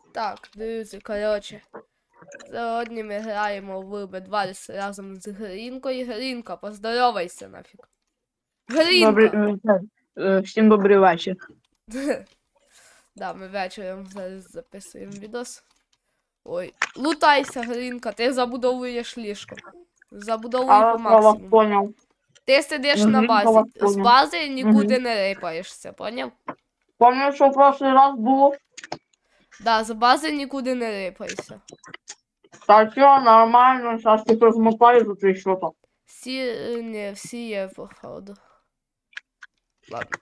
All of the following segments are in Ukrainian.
Так, друзі, коротше. Сьогодні ми граємо в Bedwars разом з Грінкою. Грінка, поздоровайся нафіг. Грінка! Всім добрий вечір. Да, ми вечором зараз записуємо відос. Ой, лутайся, Грінка, ти забудовуєш ліжко. Забудовуй по максимуму. Понял. Ти сидиш на базі. З бази нікуди не рипаєшся, поняв? Помню, що в прошлый раз було? Да, з бази нікуди не рипайся. Та що, нормально, зараз ти розмотаю тут і що то. Всі є, походу. Ладно.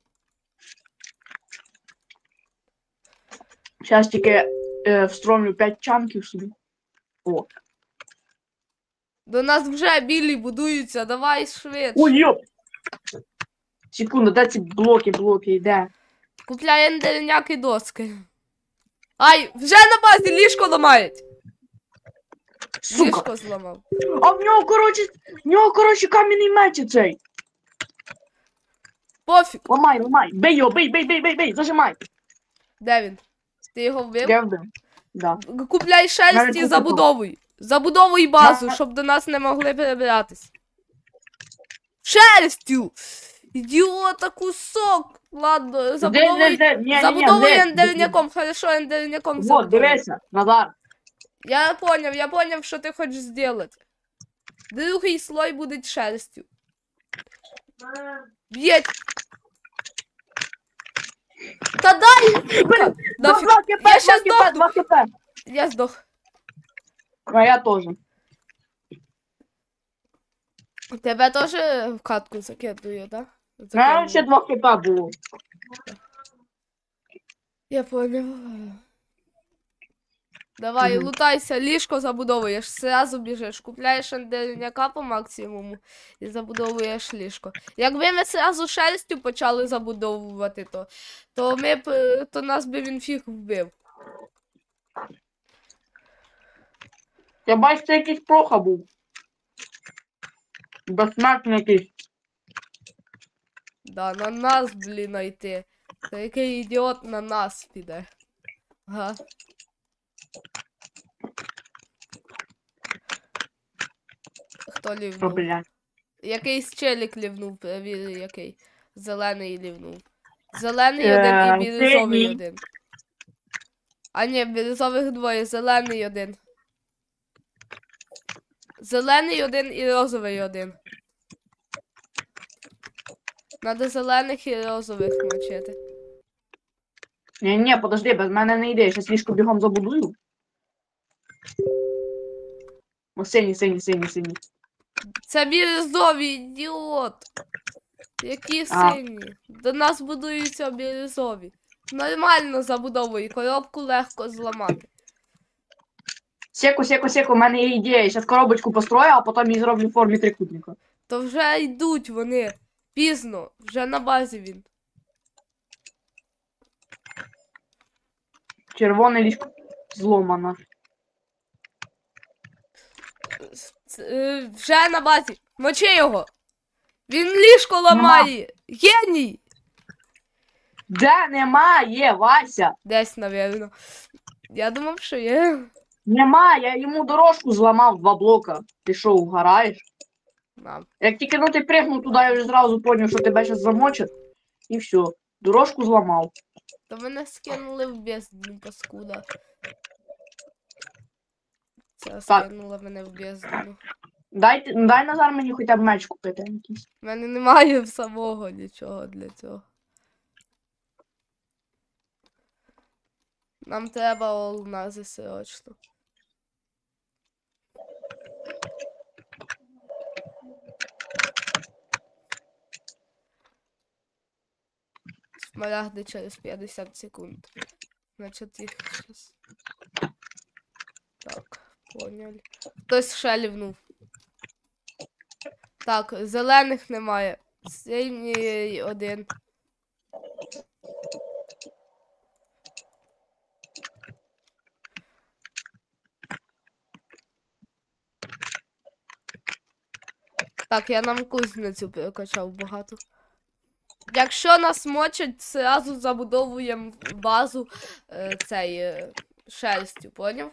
Зараз тільки встромлю 5 чанків собі. О. До нас вже білі будуються, давай швидше. Ой, йоп! Секунду, де ці блоки, йде? Купляй ендерняк і доски. Ай, вже на базі ліжко ламають. Сука! Ліжко зламав. А в нього, коротше, кам'яний меч цей. Пофіг. Ламай. Бей його, бей, зажимай. Де він? Ти його вбив? Я вбив. Да. Купляй шерсть і забудовуй. Забудовуй базу, щоб до нас не могли перебиратись. Шерстю! Ідіота, кусок! Ладно, забудовуй ендерняком. Хорошо, ендерняком Вот, забудовуй. дивися, Назар. Я поняв, що ти хочеш зробити. Другий слой буде шерстю. Б'єть! Та дай! Нафіг! Я щас здохну! Я здох. А я теж. Тебе теж в катку закидую, так? А ще 2 хп було. Я поняв. Давай, лутайся, ліжко забудовуєш, сразу біжиш, купляєш ендерняка по максимуму і забудовуєш ліжко. Якби ми сразу шерстю почали забудовувати, то нас би він фіг вбив. Я бачу, це якийсь проха був. Безсмертний якийсь. Да, на нас, блін, найти. Це який ідіот на нас піде. Ага. Хто лівнув? Блядь. Якийсь челік лівнув, перевір який. Зелений лівнув. Зелений один і бірюзовий один. А ні, бірюзових двоє, зелений один. Зелений один і розовий один. Надо зелених і розових мочити. Ні, подожди, без мене не йде, я щас ліжко бігом забудую. О, синій. Це бірюзові, ідіот. Які сині? До нас будуються бірюзові. Нормально забудовуй, коробку легко зламати. Секу, у мене є ідея. Я зараз коробочку построю, а потім її зроблю в формі трикутника. То вже йдуть вони. Пізно, вже на базі він. Червоне ліжко зломано. Вже на базі. Мочи його. Він ліжко ламає. Геній. Де немає, Вася? Десь, навірно. Я думав, що є. Нема, я йому дорожку зламав 2 блока. Ти що, угораєш? Як тільки ти пригнув туди, я вже зразу зрозумів, що тебе зараз замочать. І все. Дорожку зламав. То мене скинули в бездну, паскуда. Це скинула мене в бездну. Дай, Назар, мені хоча б меч купити якийсь. У мене немає самого нічого для цього. Нам треба алмази срочно. Смарагди через 50 секунд. Значить їх щас. Так, поняли. Хтось ще лівнув. Так, зелених немає. Синій один. Так, я нам кузницю перекачав багато. Якщо нас мочать, зразу забудовуємо базу шерстю, поняв?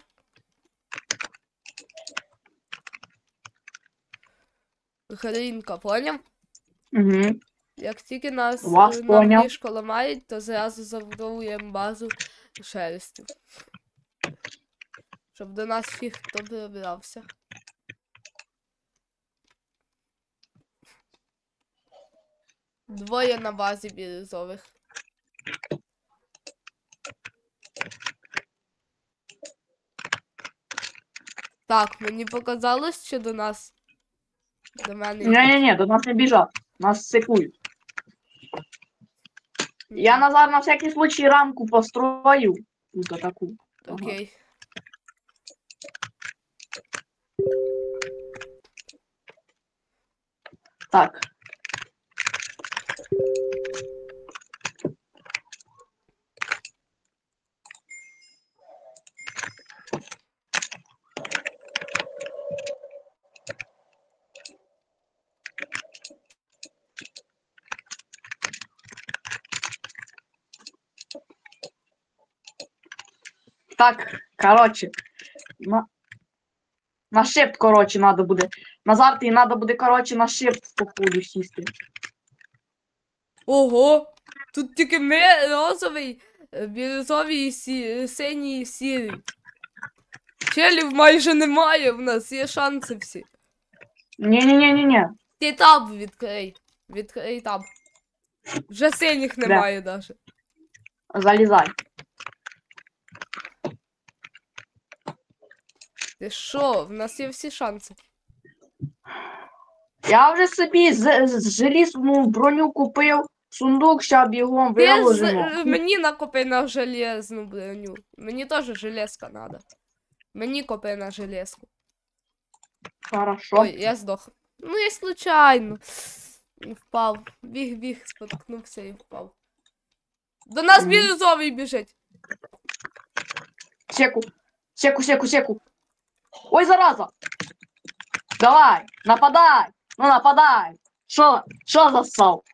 Хрінка, поняв? Угу. Як тільки нам Поняв. ліжко ламають, то зразу забудовуємо базу шерстю. Щоб до нас фіг хто прибрався. Двоє на базі бірюзових. Так, мені показалось, що до нас. До мене. Ні, до нас не біжать. Нас секують. Я, Назар, на всякий случай рамку построю. Тут таку. Окей. Так. Так, короче. На шипт, короче, надо буде. Назар, тобі надо буде, короче, на шипт походу сісти. Ого! Тут тільки ми розовий, бірюзовий, синій і сірий. Челів майже немає, в нас є шанси всі. Ні. Ти таб відкрий. Відкрий таб. Вже синіх немає даже. Залізай. Ти що? В нас є всі шанси. Я вже собі з желізну броню купив. Сундук ще бігом виложимо. Мені накопи на железну броню. Мені теж железка надо. Мені копи на железку. Хорошо. Ой, я здох. Ну я случайно. Впав. Біг, споткнувся і впав. До нас бірюзовий біжить. Секу. Ой, зараза! Давай, нападай! Ну нападай! Шо зассал?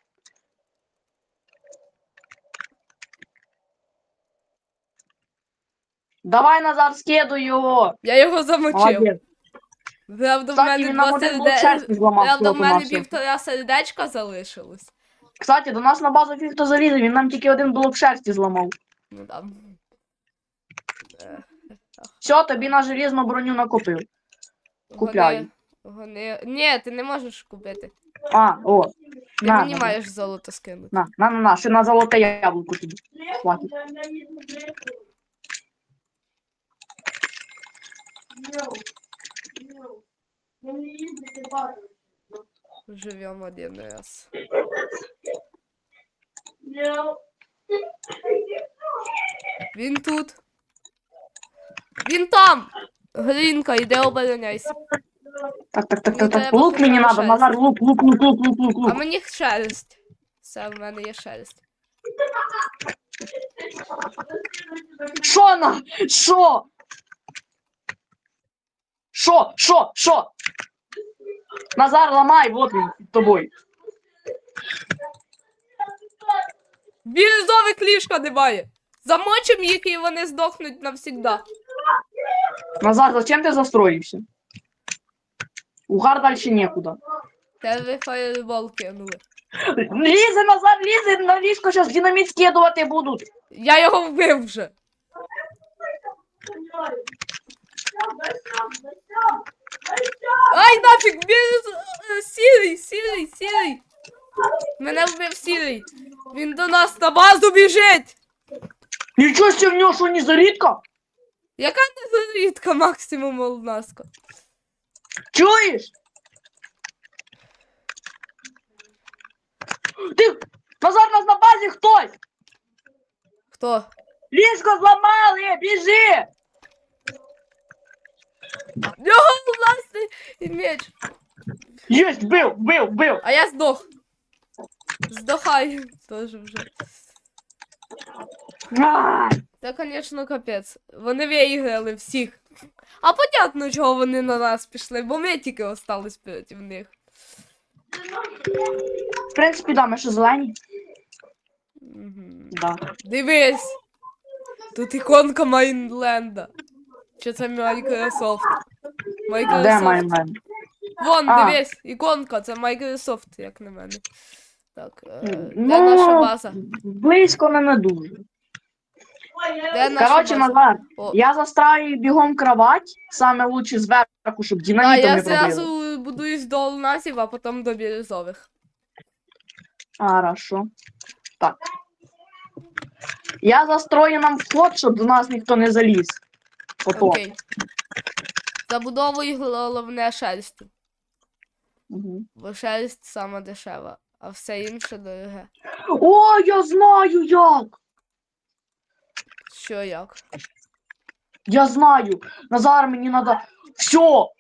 Давай, Назар, скидуй його! Я його замочив. Молодець. Правда, в Кстати, мене він нам два один блокчерстя зламав. Правда, в мене всього-навсього. півтора сердечка залишилось. Кстати, до нас на базу фіг-то залізли, він нам тільки один блок шерсті зламав. Ну там. Все, тобі на желізну броню накупив. Купляю. Ні, ти не можеш купити. О. Ти На, мені на, маєш золото скинути. На, ще на золоте яблуко тобі. Хватить. Живем один раз. Він тут. Він там! Грінка, іди обороняйся. Так. Лук мені надо, Назар, лук. А мені шерсть. Все, в мене є шерсть. Шо? Назар, ламай, вот він під тобою. Бірюзових ліжка немає. Замочим їх і вони здохнуть навсігда. Назар, зачем ти застроївся? Угар дальше некуда. Тебе фаєрбол кинули. Лізе, Назар, лізе, на ліжко зараз динаміт скидувати будуть. Я його вбив вже. Ай, нафіг, сірий. Мене вбив сірий. Він до нас на базу біжить. Нічого себе, в нього що, не зарідка? Яка незарідка максимум олнаска? Чуєш? Ти, Назар, нас на базі хтось! Хто? Ліжко зламали, біжи! Його власний меч. Єсть, бив! А я здох. Здохай теж вже. Ай! Та, звісно, капець. Вони виіграли всіх. А понятно, чого вони на нас пішли, бо ми тільки остались проти них. В принципі, да, ми ще зелені. Угу. Да. Дивись. Тут іконка Майнленда. Чи це Microsoft? Де Microsoft. Майнленд? Вон, А. дивись, іконка, це Microsoft, як на мене. Так, де Ну, наша база? близько не дуже. Де наша Коротше, база? Назар, О. я застраю бігом кровать, саме лучше зверху, щоб Да, динамітом я не пробили. зразу будуюсь до алмазів, а потім до бірюзових. Хорошо. Так. Я застрою нам вход, щоб до нас ніхто не заліз. Ото. Окей. Забудовуй головне шерстю, Угу. бо шерсть сама дешева, а все інше дороге. О, я знаю як! Що як? Я знаю! Назар, мені надо... Все!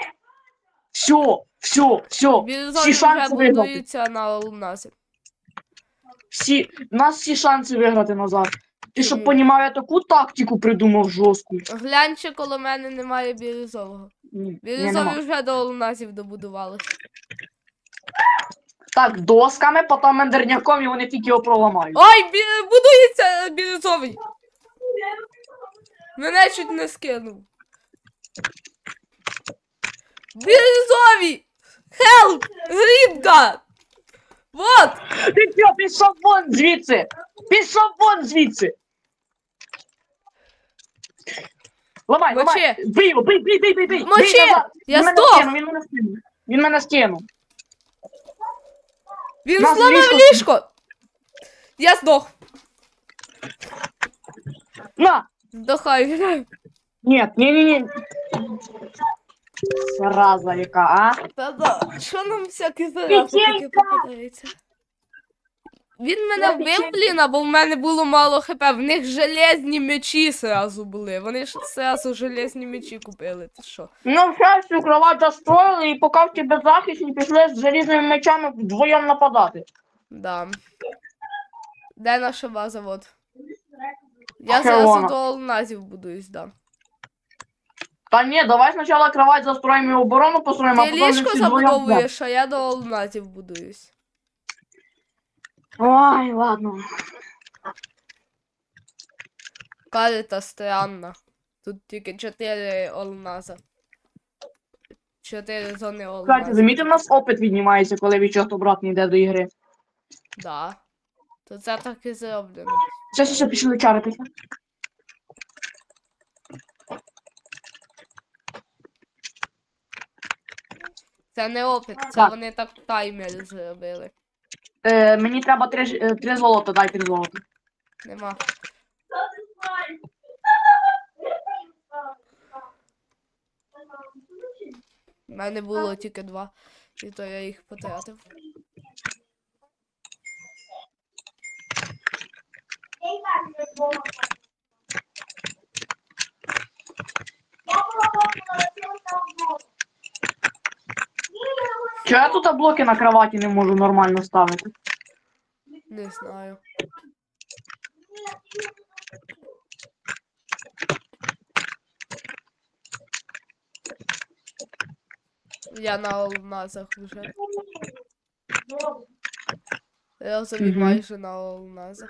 Все! Бірюзові Всі вже шанси виграти. будуються на алмазі. У нас всі шанси виграти, Назар. Ти щоб Чому? понімав, я таку тактику придумав жорстку. Глянь, чи коло мене немає бірюзового. Ні, Бірюзові нема. вже до алмазів добудували. Так, досками, потім ендерняком, і вони тільки його проламають. Ой, будується бірюзовий! Мене чуть не скинув. Бірюзові! Хелп! Грінка! Вот! Ти що, пішов вон звідси! Пішов вон звідси! Ламай, Мочи. ламай! Бий його, бий! Мочи! Бий, Назар! Я Він мене здох! скинув, Він мене скинув. Він Нас зламав ліжко- ліжко! Я здох. На! Здохай. Ні. Зараза яка, а? Та-да, що нам всякі зарази таке попадається? Він мене Я вбив, печенька. блін, або в мене було мало хп. В них железні мечі сразу були. Вони ж сразу железні мечі купили. Ти що? Ну, все, всю кровать застроїли, і поки в тебе захисні пішли з залізними мечами вдвоєм нападати. Да. Де наша база? Вот. Я Червона. зразу до алмазів будуюсь, да. Та ні, давай спочатку кровать застроїмо і оборону построїмо, а Ти потім ліжко всі вдвоєм. забудовуєш, а я до алмазів будуюсь. Ой, ладно. Карта странна. Тут тільки 4 алмаза. 4 зони Кстати, алмазів. замітив, у нас опит віднімається, коли відчот обратно йде до ігри. Да. То це так і зроблено. Все, пішли чаритися. Це не опит, це Так. вони так таймер зробили. Мені треба 3 золота, дай 3 золота. Нема. У мене було тільки 2, і то я їх потратив. Чого я тут блоки на кроваті не можу нормально ставити? Не знаю. Я на алмазах вже. Розові Мгм. майже на алмазах.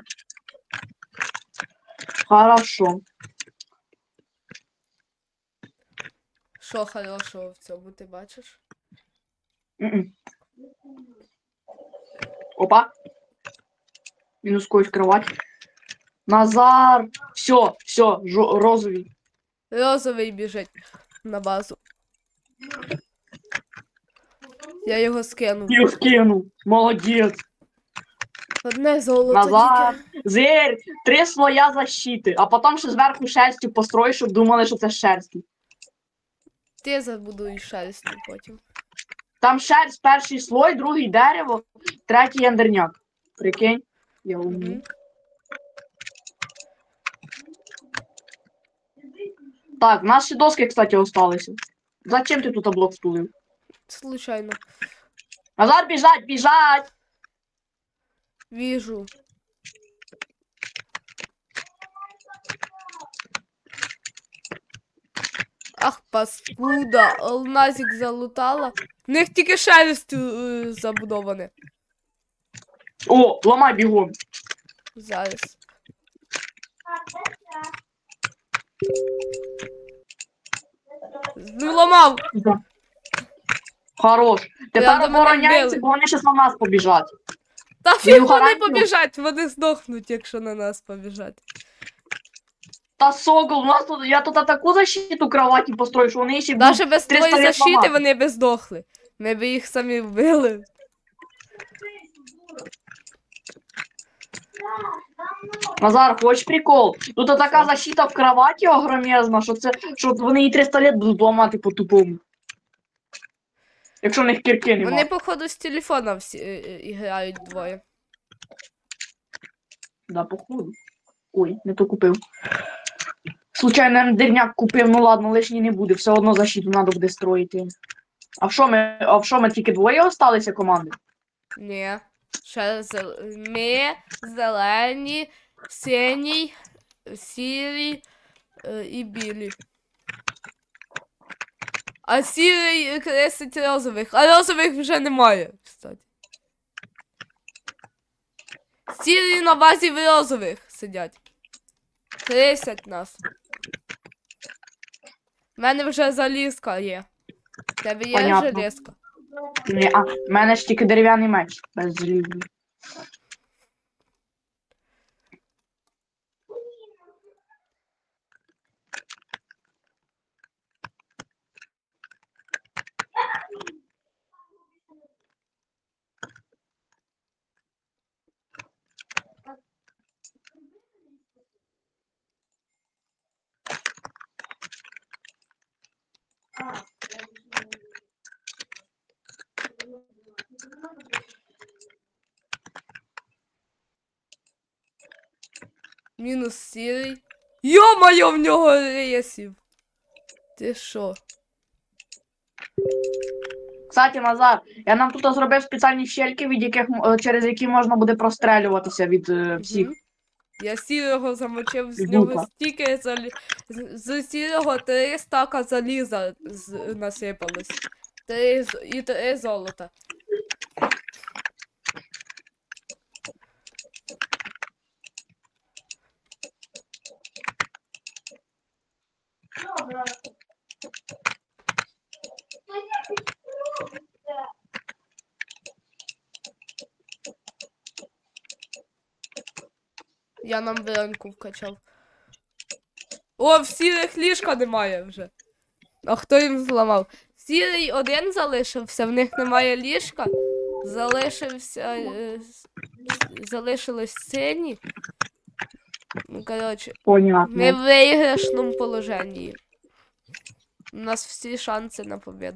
Хорошо. Що хорошого в цьому ти бачиш? М-м. Опа. Мінус когось кровать. Назар. Все, розовий. Розовий біжить на базу. Я його скинув. Ти скинув. Молодець. Одне золото Назар. тільки. Зверь. 3 слоя защити. А потім ще зверху шерстю построїш, щоб думали, що це шерсті. Ти забудуєш шерстю потім. Там шерсть, перший слой, другий дерево, третій ендерняк. Прикинь? Я умний. Мгм. Так, в нас ще доски, кстати, осталися. Зачем ти тут блок стулив? Случайно. Назар, біжать! Вижу. Ах, паскуда, алмазик залутала. В них тільки шерстю забудоване. О, ламай бігом. Зараз. Зламав. Да. Хорош. Тепер Правда, мене обороняйся, вбили. бо вони щас на нас побіжать. Та фіг вони гарантію? побіжать, вони здохнуть, якщо на нас побіжать. Та сокол, у нас тут, я тут таку защиту кроваті построю, що вони ще Навіть без 300 твоєї лет защити ламати. вони б здохли. Ми б їх самі вбили. Назар, хочеш прикол? Тут така защита в кроваті огромезна, що вони її 300 лет будуть ламати по-тупому. Якщо в них кірки нема. Вони, походу, з телефона всі грають двоє. Да, походу. Ой, не то купив. Случайно дерняк купив, ну ладно, лишній не буде, все одно защиту треба буде строїти. А в що ми тільки двоє осталися команди? Ні. Ще ми, зелені, синій, сірий і білі. А сірий кресить розових. А розових вже немає, кстати. Сірі на базі в розових сидять. Кресять нас. У мене вже залізка є. У тебе є Понятно. железка? Ні, в мене ж тільки дерев'яний меч без залізу. Мінус сірий. Йо-моє, в нього рейсів. Ти що? Кстати, Назар, я нам тут зробив спеціальні щельки, через які можна буде прострелюватися від всіх. Я сірого замочив, з Від нього лука. стільки з сірого 3 стака заліза насипалось. І 3 золота. Я нам виранку вкачав. О, в сірих ліжка немає вже. А хто їм зламав? Сірий один залишився, в них немає ліжка. Залишились сині. Ну, коротше, Понятно. ми в виграшному положенні. У нас всі шанси на победу.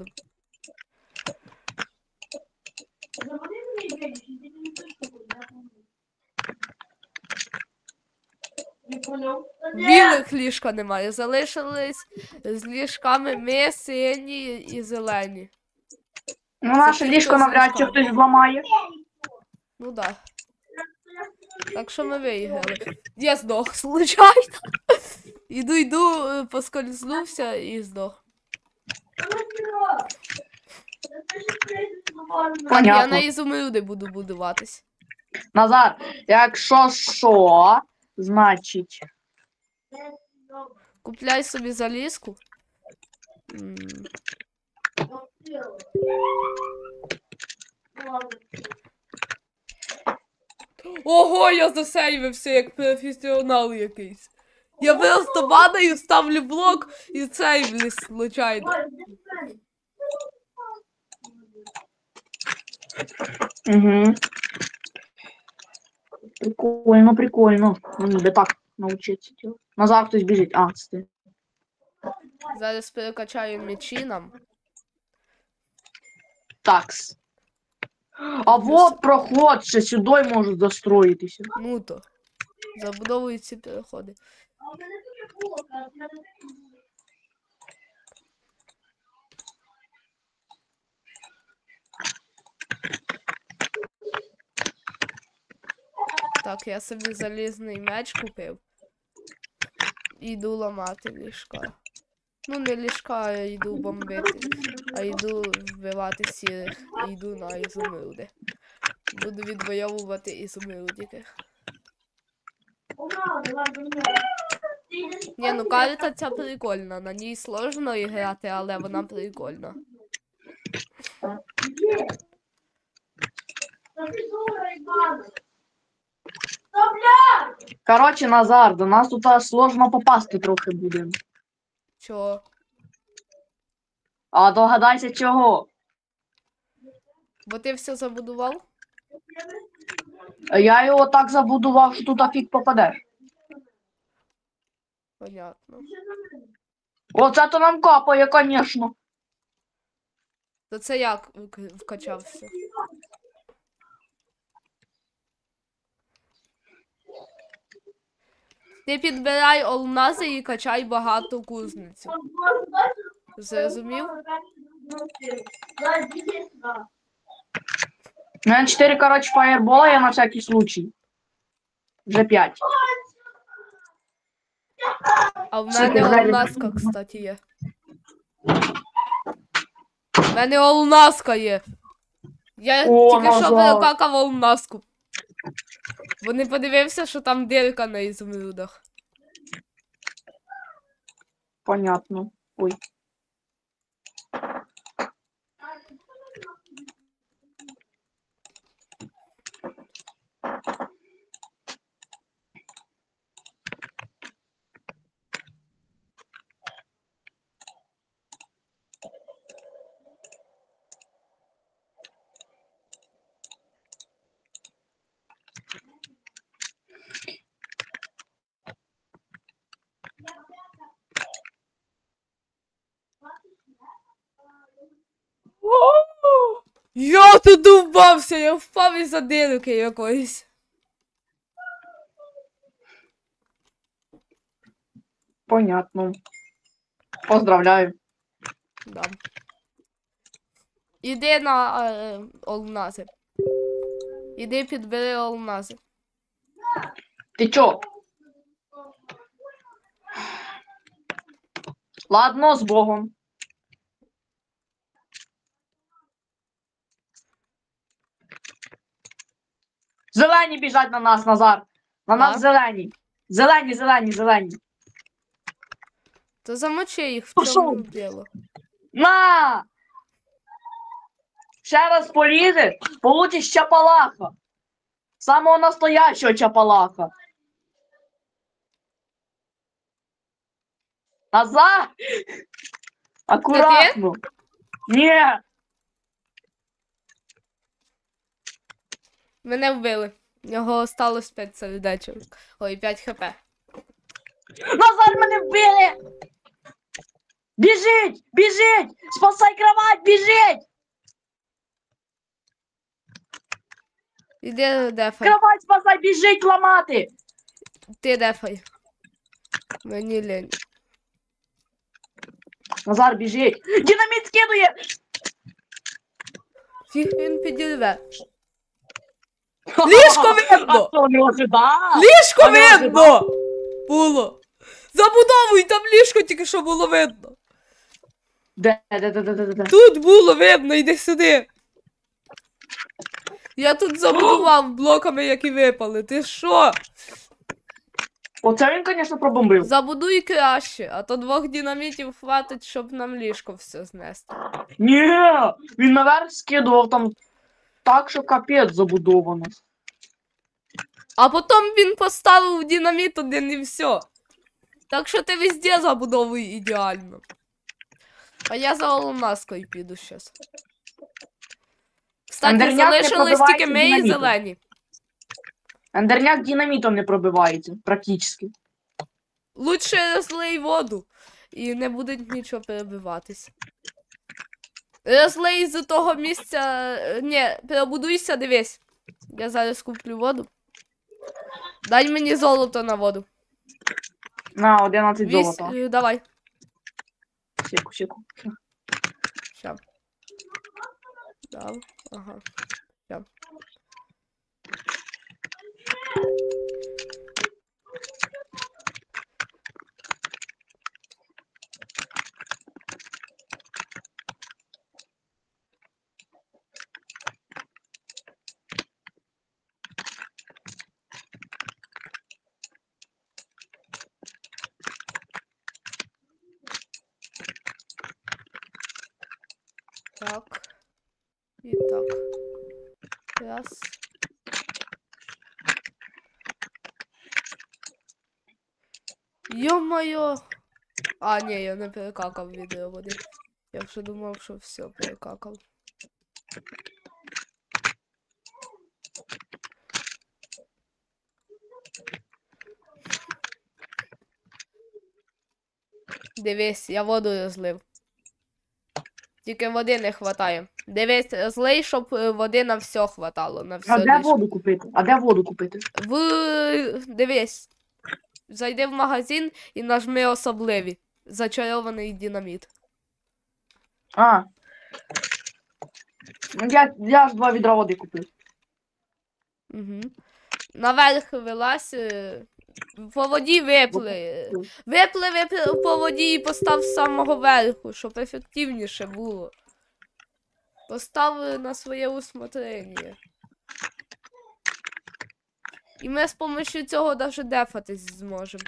Білих ліжка немає. Залишились з ліжками ми, сині і зелені. Ну, наше ті, ліжко хто з навряд чи ліжками. хтось зламає. Ну да. Так що ми виграли. Я здох, случайно. Іду, поскользнувся і здох. Так, я Понятно. на ізумруди буду будуватись. Назар, якщо що, значить. Купляй собі залізку. Ого, я засейвився як професіонал якийсь. Я просто падаю, ставлю блок і сейвлюсь случайно. Угу. Прикольно, прикольно. Мені би так навчитися. Назар хтось біжить. А, це ти. Зараз перекачаю мечі нам. Такс. А вот проход, ще сюди можуть застроїтися. Ну то. Забудовують ці переходи. Так, я собі залізний меч купив. Іду ламати ліжка. Ну, не ліжка, а йду бомбити. А йду вбивати сірих. І йду на ізумруди. Буду відвоювати ізумрудики. Ні, ну карта ця прикольна. На ній сложно грати, але вона прикольна. Коротше, Назар, до нас тут аж сложно попасти трохи буде. Чого? А догадайся чого? Бо ти все забудував? Я його так забудував, що тут фіг попадеш. Понятно. Оце то нам капає, звісно. То це як вкачався? Ти підбирай алмази і качай багато кузницю. Зрозумів? У мене 4, коротше, фаєрбола є на всякий случай. Вже 5. А в Все, мене підбирай. олнаска, кстати, є. В мене олнаска є. Я О, тільки що Назар. перекакав олнаску. Бо не подивився, що там дирка на ізумрудах. Понятно. Ой. Я тут довбався, я впав із-за дирки якоїсь. Понятно. Поздравляю. Да. Іди на алмази. Іди підбери алмази. Ти чо? Ладно, з Богом. Зелені біжать на нас, Назар. На нас Да? зелені. Зелені, зелені, зелені. То замочи їх, в Пошов. чому діло. На! Ще раз полізеш, получиш чапалаха. Самого настоящего чапалаха. Назар! Аккуратно. Ні. Мене вбили. В нього осталось 5 сердечок. Ой, 5 хп. Назар, мене вбили! Біжить! Біжить! Спасай кровать! Біжить! Іди дефай. Кровать спасай! Біжить ламати! Ти дефай. Мені лень. Назар, біжить! Динаміт скидує! Фіг він підірве. Ліжко видно! Хто не ожидав? Ліжко не видно! Було. Забудовуй, там ліжко тільки що було видно. Де? Тут було видно, йди сюди. Я тут забудував блоками, які випали. Ти що? Оце він, звісно, пробомбив. Забудуй краще, а то 2 динамітів хватить, щоб нам ліжко все знести. Ні, він наверх скидував там так, що капець забудовано. А потім він поставив динаміт один і все. Так що ти везде забудовуй ідеально. А я за алмазкою піду щас. Кстати, Ендерняк не залишились тільки пробивається ми і динамітом. зелені. Ендерняк динамітом не пробивається, практично. Лучше розлий воду. І не буде нічого перебиватись. Розлий з того місця. Ні, перебудуйся, дивись. Я зараз куплю воду. Дай мені золото на воду. На, 11 золота. Давай. Секу. Ща. Дав. Ага. Ща. Так. І так. Раз. Йо-моє! А, ні, я не перекакав відео води. Я вже думав, що все перекакав. Дивись, я воду розлив. Тільки води не хватає. Дивись, розлий, щоб води на все хватало. На все А де лишнє. воду купити? А де воду купити? Дивись. Зайди в магазин і нажми особливі. Зачарований динаміт. А. Ну, я ж 2 відра води купив. Угу. Наверх вилазь. По воді випли. Випли по воді і постав з самого верху, щоб ефективніше було. Постав на своє усмотрення. І ми з помощью цього навіть дефатись зможемо.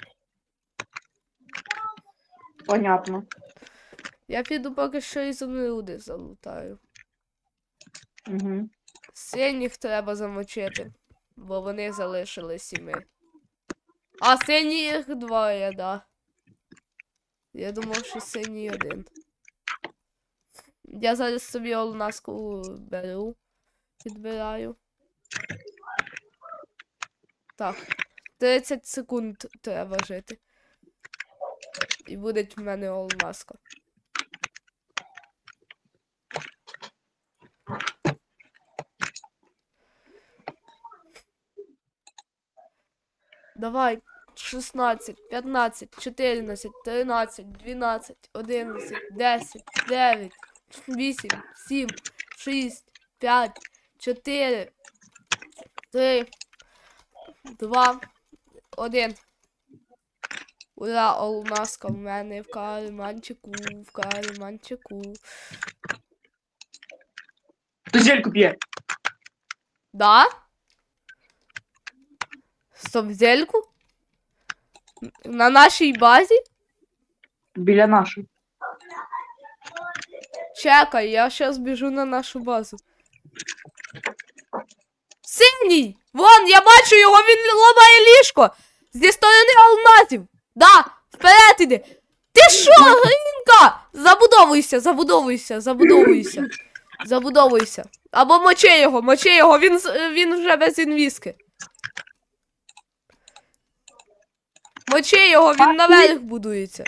Понятно. Я піду поки що ізумруди залутаю. Угу. Синіх треба замочити, бо вони залишились і ми. А синіх двоє, да. Я думав, що синій один. Я зараз собі олнаску беру. Підбираю. Так. 30 секунд треба жити. І буде в мене олнаска. Давай. 16, 15, 14, 13, 12, 11, 10, 9, 8, 7, 6, 5, 4, 3, 2, 1. Ура, олнаска в мене в карманчику, в карманчику. Ти зельку п'є. Да? Стоп, зельку? На нашій базі? Біля нашої. Чекай, я щас біжу на нашу базу. Синій! Вон, я бачу його, він ламає ліжко! Зі сторони алмазів! Да! Вперед іди! Ти що, Грінка? Забудовуйся, забудовуйся, забудовуйся. Забудовуйся. Або мочи його, він вже без інвіски. Мочи його, він наверх будується.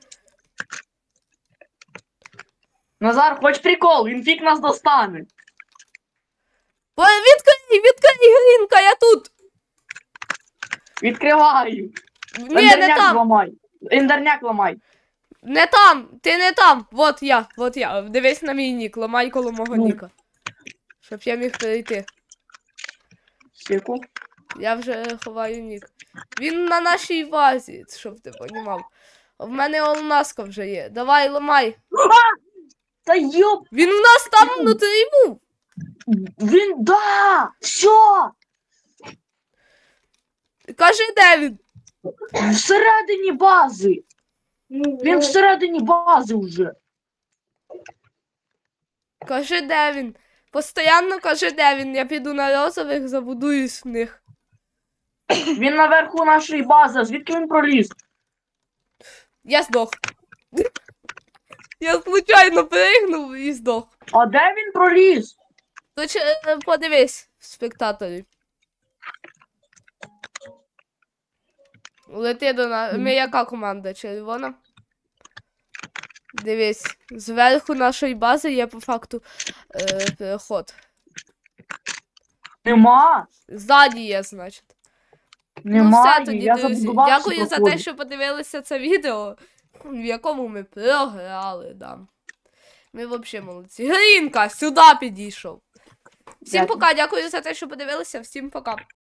Назар, хоч прикол, він фіг нас достане. Відкрий, Грінка, я тут! Відкриваю. Ні, не Ендерняк там! ламай. Ендерняк ламай. Не там! Ти не там! Вот я. Дивись на мій нік, ламай коло мого Ну. ніка. Щоб я міг перейти. Секу. Я вже ховаю нік. Він на нашій базі, щоб ти понімав. В мене олнаска вже є. Давай, ламай. Та йоп, Він в нас там внутрі був. він, да, все, Кажи, де він? всередині бази. Він всередині бази вже. Кажи, де він. Постоянно кажи, де він. Я піду на розових, забудуюсь в них. Він наверху нашої бази, звідки він проліз? Я здох. Я случайно перегнув і здох. А де він проліз? То подивись, спектаторі. Лети до нас. Ми яка команда? Червона? Дивись, зверху нашої бази є по факту переход. Нема. Ззаді є, значить. Ну Немає, все тоді, я друзі. забудував Дякую всі за те, проходи. що подивилися це відео, в якому ми програли, да. Ми взагалі молодці. Грінка, сюди підійшов. Всім Дякую. пока, дякую за те, що подивилися. Всім пока.